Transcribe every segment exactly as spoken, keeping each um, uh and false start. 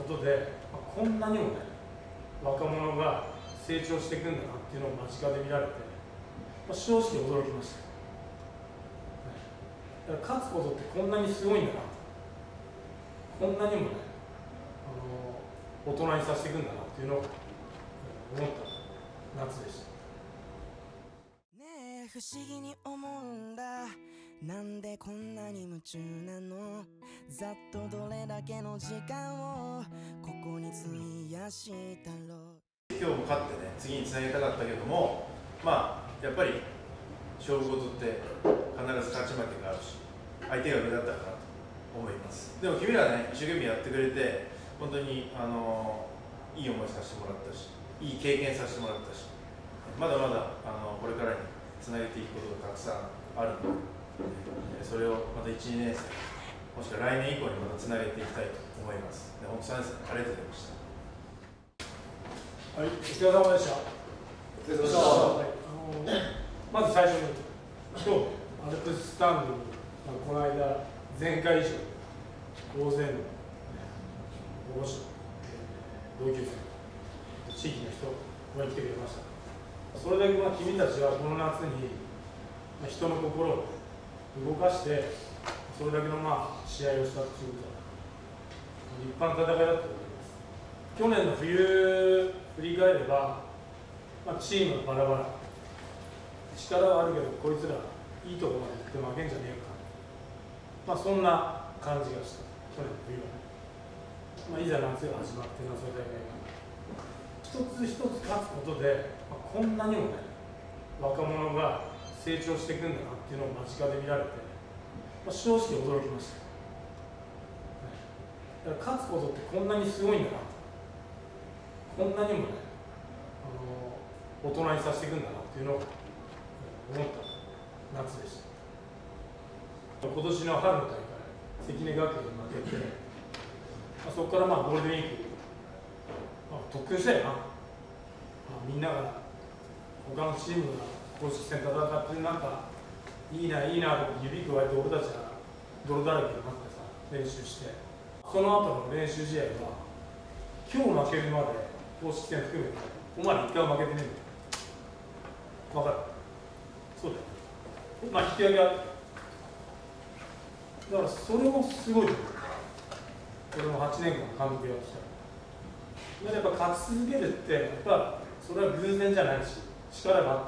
ことで、まあ、こんなにもね若者が成長していくんだなっていうのを間近で見られて、まあ、正直驚きました。だから勝つことってこんなにすごいんだな、こんなにもねあの大人にさせていくんだなっていうのを思った夏でした。 ねえ不思議に思うんだ、なんでこんなに夢中なの、ざっとどれだけの時間をここに費やしたろう。 今日も勝ってね次につなげたかったけども、まあやっぱり勝負事って必ず勝ち負けがあるし、相手が上だったかなと思います。でも君らね一生懸命やってくれて、本当にあのいい思いさせてもらったし、いい経験させてもらったし、まだまだあのこれからにつなげていくことがたくさんあるので、それをまたいち、にねん生、もしくは来年以降にまたつなげていきたいと思います。で本当さんねん生ありがとうございました。 はい、お疲れ様でした。 お疲れ様でした。 はい、あのまず最初に今日アルプススタンドに、まあ、この間前回以上大勢の保護者、同級生、地域の人が来てくれました。それだけまあ君たちはこの夏に人の心を動かしてそれだけのまあ試合をしたということは立派な戦いだと思います。去年の冬振り返れば、まあ、チームはバラバラ、力はあるけどこいつらいいところまで行って負けんじゃねえか、まあ、そんな感じがした去年の冬はね。まあ、いざ夏が始まってのそういう大会が一つ一つ勝つことで、まあ、こんなにもね若者が成長していくんだなっていうのを間近で見られて、まあ、正直驚きました。だから勝つことってこんなにすごいんだな、こんなにもねあの大人にさせていくんだなっていうのを思った夏でした。今年の春の大会関根学園に負けて、まあ、そこからまあゴールデンウィーク、まあ、特訓したよな、まあ、みんなが他のチームが公式戦戦ってなんかいいないいなと指くわえて俺たちが泥だらけになってさ練習して、その後の練習試合は今日負けるまで公式戦含めてお前ら一回も負けてねえんだよ。分かる？そうだよ。まあ引き分けある。だからそれもすごいと思う。俺もはちねんかん監督やってきた。やっぱ勝ち続けるってやっぱそれは偶然じゃないし力があった。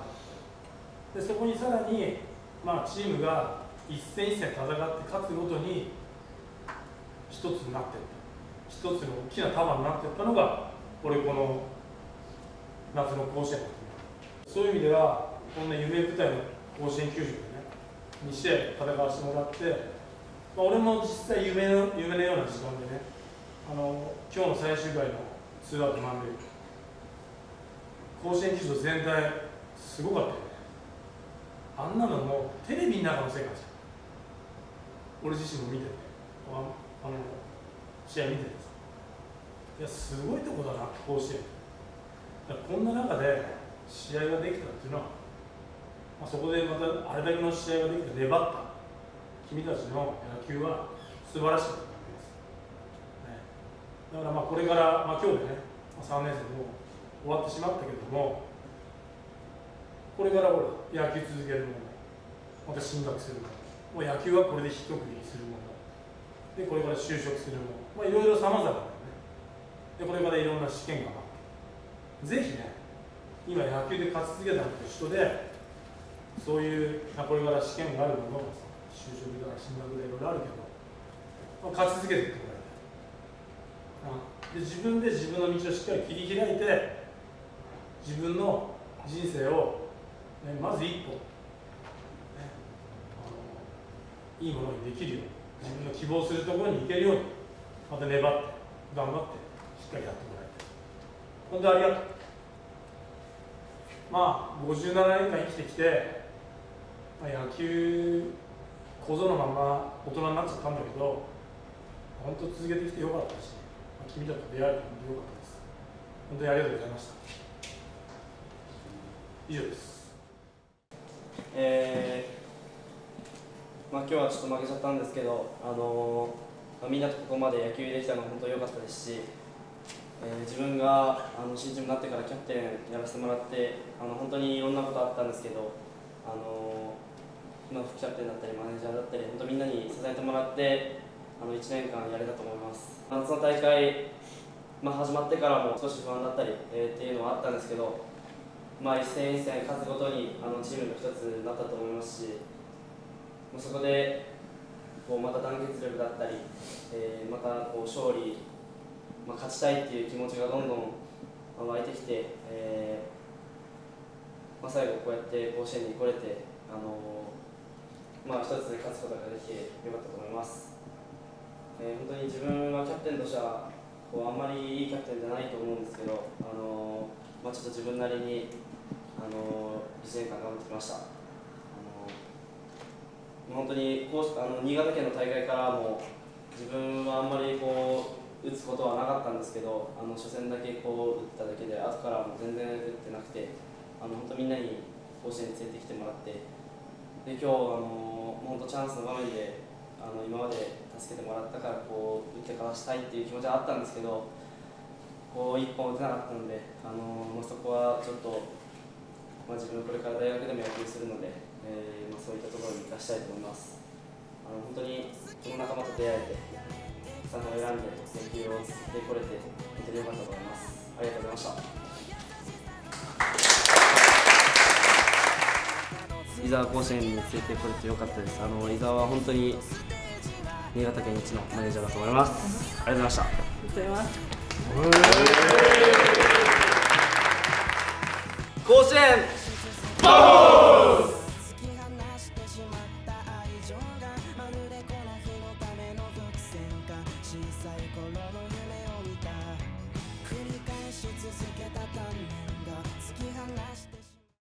でそこにさらに、まあ、チームが一戦一戦戦って勝つごとに一つになっていった、一つの大きな束になっていったのが俺この夏の甲子園だと思う。そういう意味ではこんな夢舞台の甲子園球場でねに試合戦わせてもらって、まあ、俺も実際夢の夢のような時間でね、あの今日の最終回のツーアウト満塁、甲子園球場全体すごかったよね。あんなのもうテレビの中の世界じゃん。俺自身も見てて、ああの試合見ててさ、いやすごいとこだな甲子園。だからこんな中で試合ができたっていうのは、まあ、そこでまたあれだけの試合ができて粘った君たちの野球は素晴らしかったわけです、ね、だからまあこれから、まあ、今日でねさんねん生も終わってしまったけども、これからほら野球続けるもの、また進学するもの、もう野球はこれで一区切りするもので、これから就職するもの、まあ、いろいろさまざまだよね。でこれからいろんな試験が待って、ぜひね今野球で勝ち続けたのと一緒で、そういうこれから試験があるもの、就職だ進学でいろいろあるけど、まあ、勝ち続けていってもらいたい。で自分で自分の道をしっかり切り開いて、自分の人生を、ね、まず一歩、ね、あのいいものにできるように、自分の希望するところに行けるように、また粘って頑張ってしっかりやってもらいたい。本当にありがとう。まあごじゅうななねんかん生きてきて、まあ、野球小僧のまま大人になっちゃったんだけど、本当続けてきてよかったし、まあ、君たちと出会えて本当によかったです。本当にありがとうございました。以上です。 えーまあ、今日はちょっと負けちゃったんですけど、あのーまあ、みんなとここまで野球できたのは本当に良かったですし、えー、自分があの新チームになってからキャプテンやらせてもらってあの本当にいろんなことあったんですけど、あのまあ、副キャプテンだったりマネージャーだったり本当みんなに支えてもらってあのいちねんかんやれたと思います。夏の大会、まあ、始まってからも少し不安だったり、えー、っていうのはあったんですけど、まあ、一戦一戦勝つごとにあのチームの一つになったと思いますし、そこでこうまた団結力だったり、えー、またこう勝利、まあ、勝ちたいっていう気持ちがどんどん湧いてきて、えーまあ、最後こうやって甲子園に来れて、あのーまあ、一つで勝つことができてよかったと思います。えー、本当に自分はキャプテンとしてはこうあんまりいいキャプテンじゃないと思うんですけど、あのーまあ、ちょっと自分なりに、あのー、いちねんかん頑張ってきました。本当にこうあの新潟県の大会からも自分はあんまりこう打つことはなかったんですけど、あの初戦だけこう打っただけで後からも全然打ってなくて、あの本当みんなに甲子園に連れてきてもらって、で今日あの本当チャンスの場面であの今まで助けてもらったからこう打ってかわしたいっていう気持ちはあったんですけど、こう一本打てなかったので、あのまあ、そこはちょっと、まあ、自分これから大学でも野球するので、えーまあ、そういったところに生かしたいと思います。あの本当にこの仲間と出会えて、サンを選んで野球を続けてこれて本当に良かったと思います。ありがとうございました。伊沢甲子園に連れてこれてよかったです。あの伊沢は本当に新潟県一のマネージャーだと思います。ありがとうございました。ありがとうございます。甲子園バー突き放してしまった愛情がまるでこの日のための伏線か。小さい頃の夢を見た繰り返し続けた鍛錬